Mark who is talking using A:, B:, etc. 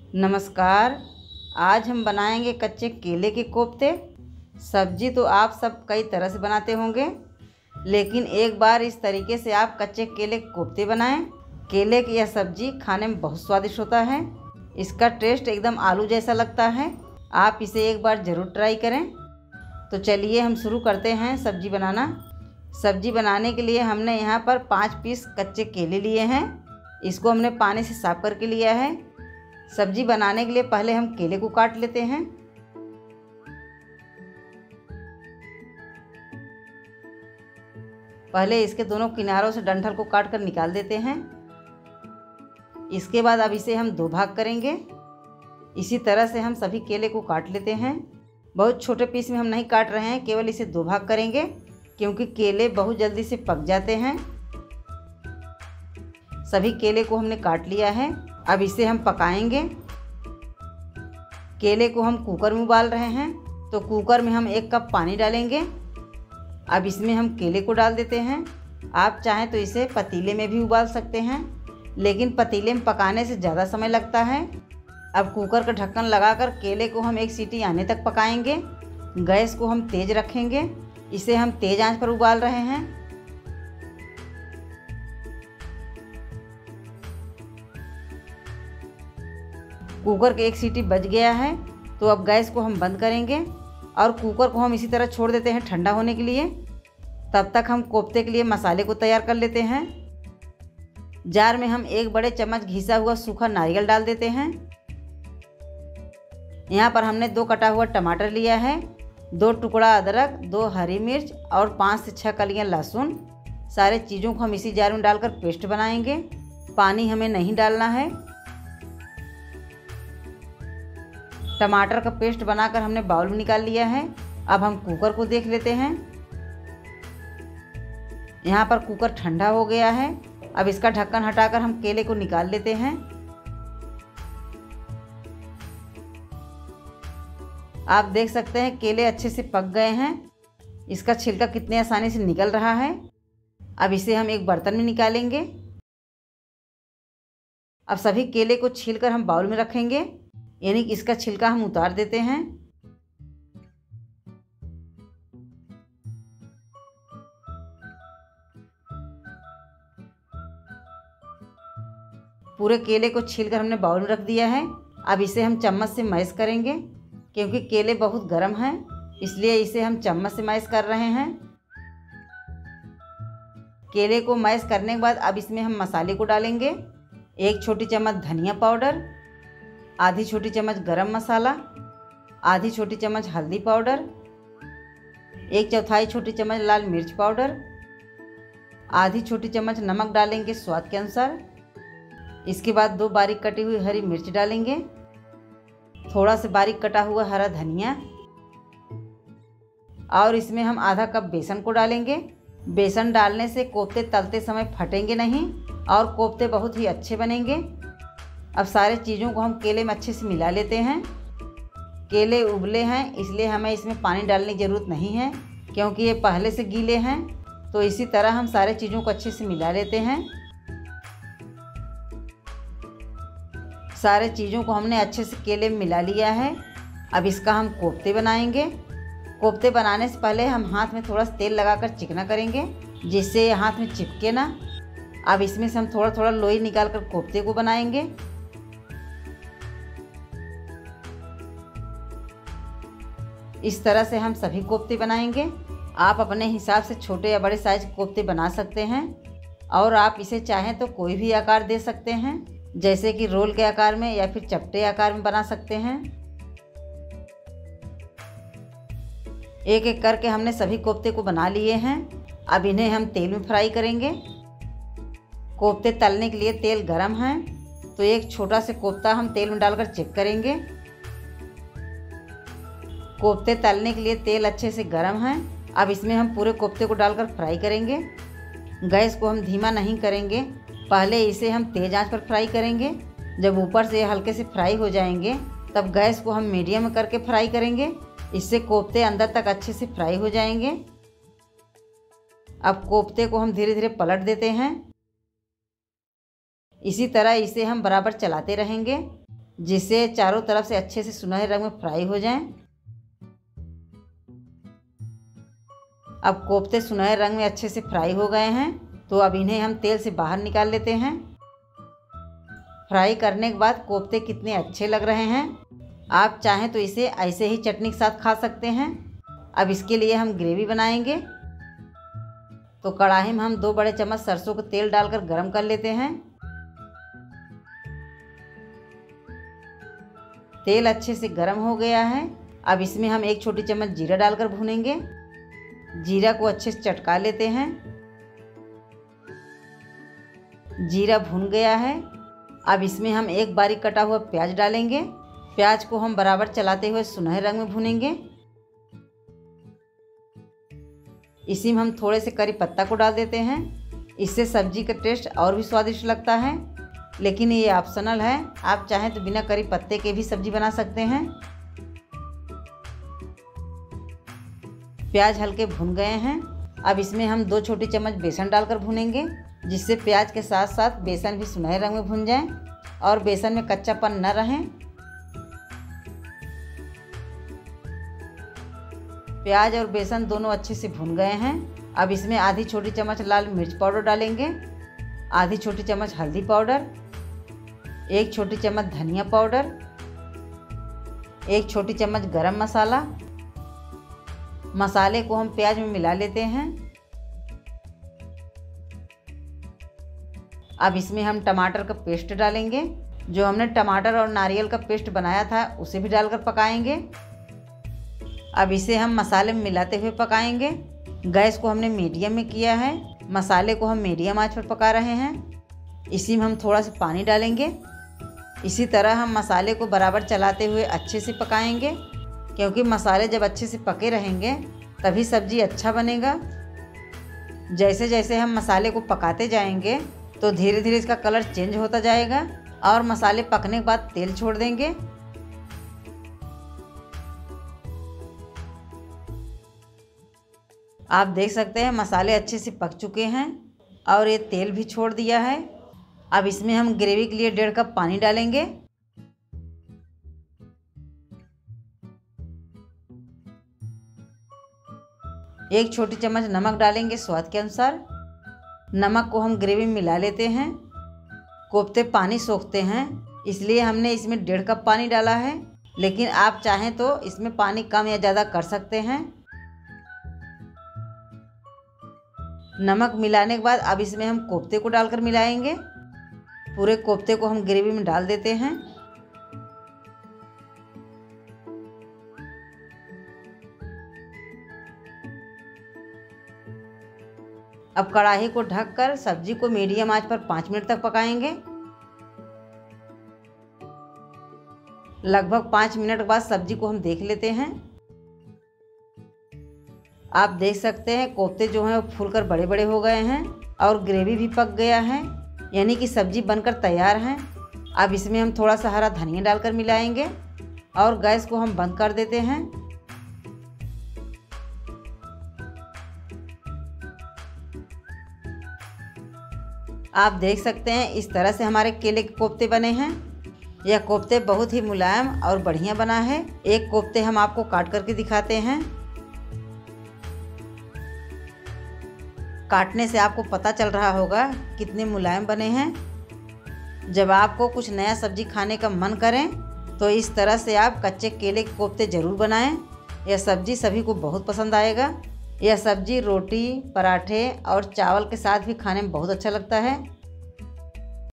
A: नमस्कार। आज हम बनाएंगे कच्चे केले के कोफ्ते। सब्जी तो आप सब कई तरह से बनाते होंगे, लेकिन एक बार इस तरीके से आप कच्चे केले के कोफ्ते बनाएं। केले की यह सब्जी खाने में बहुत स्वादिष्ट होता है। इसका टेस्ट एकदम आलू जैसा लगता है। आप इसे एक बार ज़रूर ट्राई करें। तो चलिए हम शुरू करते हैं सब्जी बनाना। सब्जी बनाने के लिए हमने यहाँ पर 5 पीस कच्चे केले लिए हैं। इसको हमने पानी से साफ करके लिया है। सब्जी बनाने के लिए पहले हम केले को काट लेते हैं। पहले इसके दोनों किनारों से डंठल को काट कर निकाल देते हैं। इसके बाद अब इसे हम 2 भाग करेंगे। इसी तरह से हम सभी केले को काट लेते हैं। बहुत छोटे पीस में हम नहीं काट रहे हैं, केवल इसे 2 भाग करेंगे क्योंकि केले बहुत जल्दी से पक जाते हैं। सभी केले को हमने काट लिया है। अब इसे हम पकाएंगे। केले को हम कुकर में उबाल रहे हैं, तो कुकर में हम 1 कप पानी डालेंगे। अब इसमें हम केले को डाल देते हैं। आप चाहें तो इसे पतीले में भी उबाल सकते हैं, लेकिन पतीले में पकाने से ज़्यादा समय लगता है। अब कुकर का ढक्कन लगाकर केले को हम 1 सीटी आने तक पकाएंगे। गैस को हम तेज़ रखेंगे। इसे हम तेज़ आंच पर उबाल रहे हैं। कुकर के 1 सीटी बज गया है, तो अब गैस को हम बंद करेंगे और कुकर को हम इसी तरह छोड़ देते हैं ठंडा होने के लिए। तब तक हम कोफ्ते के लिए मसाले को तैयार कर लेते हैं। जार में हम 1 बड़े चम्मच घिसा हुआ सूखा नारियल डाल देते हैं। यहाँ पर हमने 2 कटा हुआ टमाटर लिया है, 2 टुकड़ा अदरक, 2 हरी मिर्च और 5 से 6 कलियाँ लहसुन। सारे चीज़ों को हम इसी जार में डालकर पेस्ट बनाएंगे। पानी हमें नहीं डालना है। टमाटर का पेस्ट बनाकर हमने बाउल में निकाल लिया है। अब हम कुकर को देख लेते हैं। यहाँ पर कुकर ठंडा हो गया है। अब इसका ढक्कन हटाकर हम केले को निकाल लेते हैं। आप देख सकते हैं केले अच्छे से पक गए हैं। इसका छिलका कितने आसानी से निकल रहा है। अब इसे हम एक बर्तन में निकालेंगे। अब सभी केले को छीलकर हम बाउल में रखेंगे, यानी कि इसका छिलका हम उतार देते हैं। पूरे केले को छीलकर हमने बाउल में रख दिया है। अब इसे हम चम्मच से मैश करेंगे, क्योंकि केले बहुत गर्म हैं, इसलिए इसे हम चम्मच से मैश कर रहे हैं। केले को मैश करने के बाद अब इसमें हम मसाले को डालेंगे। 1 छोटी चम्मच धनिया पाउडर, आधी छोटी चम्मच गरम मसाला, आधी छोटी चम्मच हल्दी पाउडर, 1/4 छोटी चम्मच लाल मिर्च पाउडर, आधी छोटी चम्मच नमक डालेंगे स्वाद के अनुसार। इसके बाद 2 बारीक कटी हुई हरी मिर्च डालेंगे, थोड़ा सा बारीक कटा हुआ हरा धनिया, और इसमें हम आधा कप बेसन को डालेंगे। बेसन डालने से कोफ्ते तलते समय फटेंगे नहीं और कोफ्ते बहुत ही अच्छे बनेंगे। अब सारे चीज़ों को हम केले में अच्छे से मिला लेते हैं। केले उबले हैं, इसलिए हमें इसमें पानी डालने की ज़रूरत नहीं है, क्योंकि ये पहले से गीले हैं। तो इसी तरह हम सारे चीज़ों को अच्छे से मिला लेते हैं। सारे चीज़ों को हमने अच्छे से केले में मिला लिया है। अब इसका हम कोफ्ते बनाएंगे। कोफ्ते बनाने से पहले हम हाथ में थोड़ा सा तेल लगाकर चिकना करेंगे, जिससे ये हाथ में चिपके ना। अब इसमें से हम थोड़ा थोड़ा लोई निकालकर कोफ्ते को बनाएंगे। इस तरह से हम सभी कोफ्ते बनाएंगे। आप अपने हिसाब से छोटे या बड़े साइज के कोफ्ते बना सकते हैं, और आप इसे चाहें तो कोई भी आकार दे सकते हैं, जैसे कि रोल के आकार में या फिर चपटे आकार में बना सकते हैं। एक एक करके हमने सभी कोफ्ते को बना लिए हैं। अब इन्हें हम तेल में फ्राई करेंगे। कोफ्ते तलने के लिए तेल गरम है, तो एक छोटा सा कोफ्ता हम तेल में डालकर चेक करेंगे। कोफ्ते तलने के लिए तेल अच्छे से गरम है। अब इसमें हम पूरे कोफ्ते को डालकर फ्राई करेंगे। गैस को हम धीमा नहीं करेंगे, पहले इसे हम तेज़ आंच पर फ्राई करेंगे। जब ऊपर से हल्के से फ्राई हो जाएंगे, तब गैस को हम मीडियम में करके फ्राई करेंगे। इससे कोफ्ते अंदर तक अच्छे से फ्राई हो जाएंगे। अब कोफ्ते को हम धीरे धीरे पलट देते हैं। इसी तरह इसे हम बराबर चलाते रहेंगे। जिससे चारों तरफ से अच्छे से सुनहरे रंग में फ्राई हो जाएं। अब कोफ्ते सुनहरे रंग में अच्छे से फ्राई हो गए हैं, तो अब इन्हें हम तेल से बाहर निकाल लेते हैं। फ्राई करने के बाद कोफ्ते कितने अच्छे लग रहे हैं। आप चाहें तो इसे ऐसे ही चटनी के साथ खा सकते हैं। अब इसके लिए हम ग्रेवी बनाएंगे। तो कढ़ाई में हम 2 बड़े चम्मच सरसों का तेल डालकर गरम कर लेते हैं। तेल अच्छे से गरम हो गया है। अब इसमें हम 1 छोटी चम्मच जीरा डालकर भूनेंगे। जीरा को अच्छे से चटका लेते हैं। जीरा भून गया है। अब इसमें हम 1 बारीक कटा हुआ प्याज डालेंगे। प्याज को हम बराबर चलाते हुए सुनहरे रंग में भूनेंगे। इसी में हम थोड़े से करी पत्ता को डाल देते हैं। इससे सब्जी का टेस्ट और भी स्वादिष्ट लगता है, लेकिन ये ऑप्शनल है। आप चाहें तो बिना करी पत्ते के भी सब्जी बना सकते हैं। प्याज हल्के भुन गए हैं। अब इसमें हम 2 छोटी चम्मच बेसन डालकर भूनेंगे, जिससे प्याज के साथ साथ बेसन भी सुनहरे रंग में भुन जाए और बेसन में कच्चापन न रहे। प्याज और बेसन दोनों अच्छे से भुन गए हैं। अब इसमें आधी छोटी चम्मच लाल मिर्च पाउडर डालेंगे, आधी छोटी चम्मच हल्दी पाउडर, 1 छोटी चम्मच धनिया पाउडर, 1 छोटी चम्मच गरम मसाला। मसाले को हम प्याज में मिला लेते हैं। अब इसमें हम टमाटर का पेस्ट डालेंगे। जो हमने टमाटर और नारियल का पेस्ट बनाया था उसे भी डालकर पकाएंगे। अब इसे हम मसाले में मिलाते हुए पकाएंगे। गैस को हमने मीडियम में किया है। मसाले को हम मीडियम आंच पर पका रहे हैं। इसी में हम थोड़ा सा पानी डालेंगे। इसी तरह हम मसाले को बराबर चलाते हुए अच्छे से पकाएंगे, क्योंकि मसाले जब अच्छे से पके रहेंगे तभी सब्ज़ी अच्छा बनेगा। जैसे जैसे हम मसाले को पकाते जाएंगे तो धीरे धीरे इसका कलर चेंज होता जाएगा और मसाले पकने के बाद तेल छोड़ देंगे। आप देख सकते हैं मसाले अच्छे से पक चुके हैं और ये तेल भी छोड़ दिया है। अब इसमें हम ग्रेवी के लिए 1.5 कप पानी डालेंगे। एक छोटी चम्मच नमक डालेंगे स्वाद के अनुसार। नमक को हम ग्रेवी में मिला लेते हैं। कोफ्ते पानी सोखते हैं, इसलिए हमने इसमें 1.5 कप पानी डाला है, लेकिन आप चाहें तो इसमें पानी कम या ज़्यादा कर सकते हैं। नमक मिलाने के बाद अब इसमें हम कोफ्ते को डालकर मिलाएंगे। पूरे कोफ्ते को हम ग्रेवी में डाल देते हैं। अब कढ़ाई को ढककर सब्जी को मीडियम आंच पर 5 मिनट तक पकाएंगे। लगभग 5 मिनट के बाद सब्जी को हम देख लेते हैं। आप देख सकते हैं कोफ्ते जो हैं वो फूलकर बड़े बड़े हो गए हैं और ग्रेवी भी पक गया है, यानी कि सब्जी बनकर तैयार है। अब इसमें हम थोड़ा सा हरा धनिया डालकर मिलाएंगे और गैस को हम बंद कर देते हैं। आप देख सकते हैं इस तरह से हमारे केले के कोफ्ते बने हैं। यह कोफ्ते बहुत ही मुलायम और बढ़िया बना है। एक कोफ्ते हम आपको काट करके दिखाते हैं। काटने से आपको पता चल रहा होगा कितने मुलायम बने हैं। जब आपको कुछ नया सब्जी खाने का मन करें तो इस तरह से आप कच्चे केले के कोफ्ते ज़रूर बनाएं। यह सब्जी सभी को बहुत पसंद आएगा। यह सब्जी रोटी, पराठे और चावल के साथ भी खाने में बहुत अच्छा लगता है।